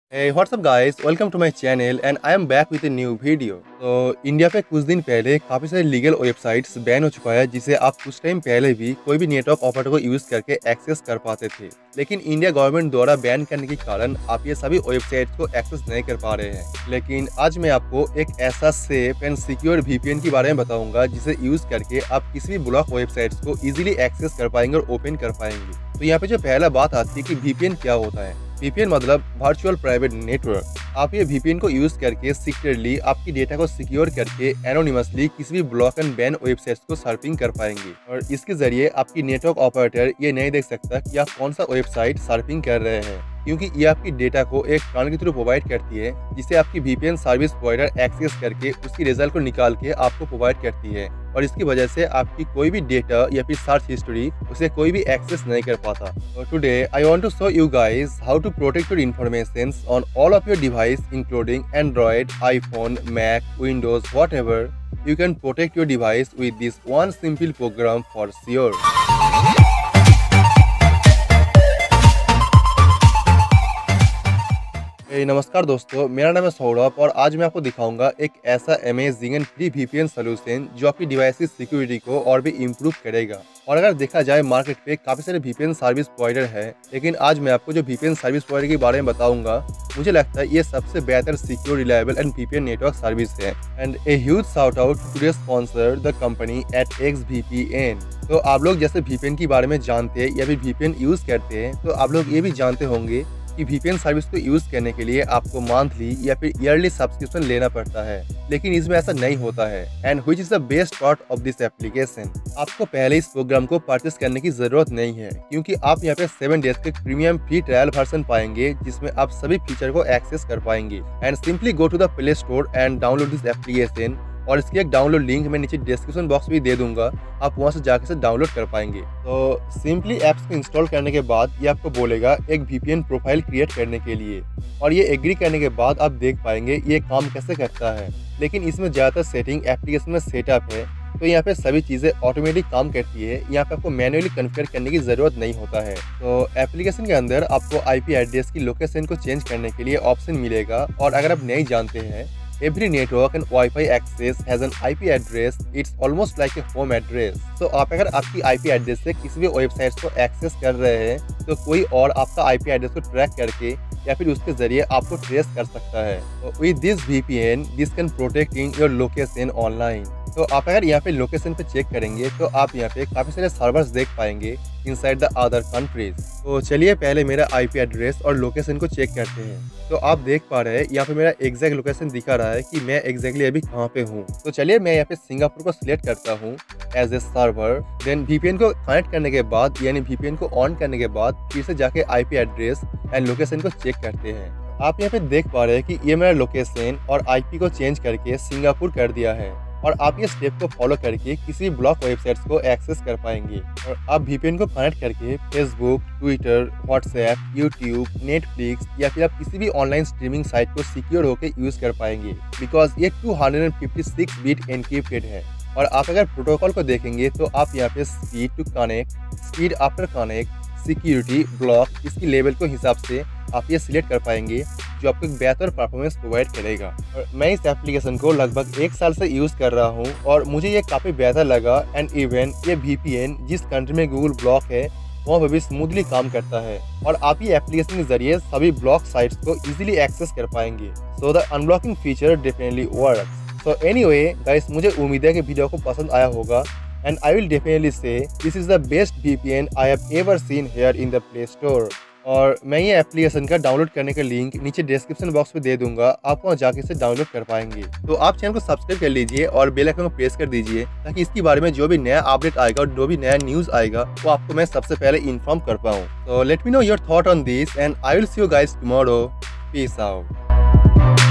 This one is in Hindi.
Hey, what's up guys? Welcome to my channel and I am back with a new video. तो इंडिया पे कुछ दिन पहले काफ़ी सारे लीगल वेबसाइट्स बैन हो चुका है जिसे आप कुछ टाइम पहले भी कोई भी नेटवर्क ऑपरेटर को यूज़ करके एक्सेस कर पाते थे। लेकिन इंडिया गवर्नमेंट द्वारा बैन करने के कारण आप ये सभी वेबसाइट्स को एक्सेस नहीं कर पा रहे हैं। लेकिन आज मैं आपको एक ऐसा सेफ एंड सिक्योर VPN के बारे में बताऊंगा जिसे यूज़ करके आप किसी भी ब्लॉक वेबसाइट्स को इजीली एक्सेस कर पाएंगे और ओपन कर पाएंगे। तो यहाँ पे जो पहला बात आती है कि VPN क्या होता है। VPN मतलब वर्चुअल प्राइवेट नेटवर्क। आप ये VPN को यूज करके सिक्योरली आपकी डेटा को सिक्योर करके एनोनिमसली किसी भी ब्लॉक एंड बैन वेबसाइट्स को सर्फिंग कर पाएंगे और इसके जरिए आपकी नेटवर्क ऑपरेटर ये नहीं देख सकता कि आप कौन सा वेबसाइट सर्फिंग कर रहे हैं, क्योंकि ये आपकी डेटा को एक टनल के थ्रू प्रोवाइड करती है जिसे आपकी VPN सर्विस प्रोवाइडर एक्सेस करके उसकी रिजल्ट को निकाल के आपको प्रोवाइड करती है और इसकी वजह से आपकी कोई भी डेटा या फिर सर्च हिस्ट्री उसे कोई भी एक्सेस नहीं कर पाता। तो today I want to show you guys how to protect your information on all of your device including Android, iPhone, Mac, Windows, whatever. You can protect your device with this one simple program for sure. नमस्कार दोस्तों, मेरा नाम है सौरभ और आज मैं आपको दिखाऊंगा एक ऐसा amazing and free VPN solution जो आपकी डिवाइस की सिक्योरिटी को और भी इम्प्रूव करेगा। और अगर देखा जाए मार्केट पे काफ़ी सारे VPN सर्विस प्रोवाइडर है, लेकिन आज मैं आपको जो VPN सर्विस प्रोवाइडर के बारे में बताऊंगा, मुझे लगता है ये सबसे बेहतर secure, reliable and VPN network service है। And a huge shout out to sponsor the company at X-VPN। तो आप लोग जैसे VPN के बारे में जानते हैं या फिर VPN यूज करते हैं, तो आप लोग ये भी जानते होंगे कि VPN सर्विस को यूज करने के लिए आपको मंथली या फिर ईयरली सब्सक्रिप्शन लेना पड़ता है, लेकिन इसमें ऐसा नहीं होता है। And which is the best part of this application, आपको पहले इस प्रोग्राम को परचेस करने की जरूरत नहीं है, क्योंकि आप यहाँ पे 7 डेज के प्रीमियम फ्री ट्रायल वर्जन पाएंगे जिसमें आप सभी फीचर को एक्सेस कर पाएंगे। And simply go to the play store and download this application और इसकी एक डाउनलोड लिंक मैं नीचे डिस्क्रिप्शन बॉक्स में दे दूंगा, आप वहां से जाकर से डाउनलोड कर पाएंगे। तो सिंपली ऐप्स को इंस्टॉल करने के बाद ये आपको बोलेगा एक VPN प्रोफाइल क्रिएट करने के लिए, और ये एग्री करने के बाद आप देख पाएंगे ये काम कैसे करता है। लेकिन इसमें ज़्यादातर सेटिंग एप्लीकेशन में सेटअप है, तो यहाँ पे सभी चीज़ें ऑटोमेटिक काम करती है। यहाँ पे आपको मैन्युअली कॉन्फ़िगर करने की ज़रूरत नहीं होता है। तो एप्लीकेशन के अंदर आपको IP एड्रेस की लोकेशन को चेंज करने के लिए ऑप्शन मिलेगा, और अगर आप नहीं जानते हैं, every network and Wi-Fi access has an IP address. It's almost like a home address. तो आप अगर आपकी IP एड्रेस से किसी भी वेबसाइट को एक्सेस कर रहे हैं, तो कोई और आपका IP एड्रेस को ट्रैक करके या फिर उसके जरिए आपको ट्रेस कर सकता है। तो with this VPN, this can protecting your location online. तो आप अगर यहाँ पे लोकेशन पे चेक करेंगे तो आप यहाँ पे काफ़ी सारे सर्वर्स देख पाएंगे इनसाइड द अदर कंट्रीज। तो चलिए पहले मेरा IP एड्रेस और लोकेशन को चेक करते हैं। तो आप देख पा रहे हैं यहाँ पे मेरा एग्जैक्ट लोकेशन दिखा रहा है कि मैं एग्जैक्टली अभी कहाँ पे हूँ। तो चलिए मैं यहाँ पे सिंगापुर को सिलेक्ट करता हूँ as a server. Then VPN को कनेक्ट करने के बाद, यानी VPN को ऑन करने के बाद फिर से जाके IP एड्रेस एंड लोकेशन को चेक करते हैं। आप यहाँ पे देख पा रहे हैं कि ये मेरा लोकेशन और IP को चेंज करके सिंगापुर कर दिया है, और आप ये स्टेप को फॉलो करके किसी ब्लॉक वेबसाइट्स को एक्सेस कर पाएंगे। और आप VPN को कनेक्ट करके Facebook, Twitter, WhatsApp, YouTube, Netflix या फिर आप किसी भी ऑनलाइन स्ट्रीमिंग साइट को सिक्योर होकर यूज कर पाएंगे, बिकॉज ये 256 बिट एनक्रिप्टेड है। और आप अगर प्रोटोकॉल को देखेंगे तो आप यहाँ पे speed to connect, speed after connect, security, block, इसकी लेवल को हिसाब से आप ये सिलेक्ट कर पाएंगे, जो आपको एक बेहतर परफॉर्मेंस प्रोवाइड करेगा। और मैं इस एप्लीकेशन को लगभग 1 साल से यूज़ कर रहा हूँ और मुझे ये काफ़ी बेहतर लगा। एंड इवन ये VPN जिस कंट्री में गूगल ब्लॉक है वहाँ पर भी स्मूथली काम करता है, और आप ये एप्लीकेशन के जरिए सभी ब्लॉक साइट्स को इजीली एक्सेस कर पाएंगे। So the unblocking feature definitely works. So anyway guys, मुझे उम्मीद है कि वीडियो को पसंद आया होगा, and I will definitely say this is the best VPN I have ever seen here in the play store. और मैं ये एप्लीकेशन का डाउनलोड करने का लिंक नीचे डिस्क्रिप्शन बॉक्स में दे दूंगा, आप वहाँ जाके इसे डाउनलोड कर पाएंगे। तो आप चैनल को सब्सक्राइब कर लीजिए और बेल आइकन को प्रेस कर दीजिए, ताकि इसके बारे में जो भी नया अपडेट आएगा और जो भी नया न्यूज़ आएगा वो आपको मैं सबसे पहले इन्फॉर्म कर पाऊँ। तो let me know your thought on this and I will see you guys tomorrow. Peace out.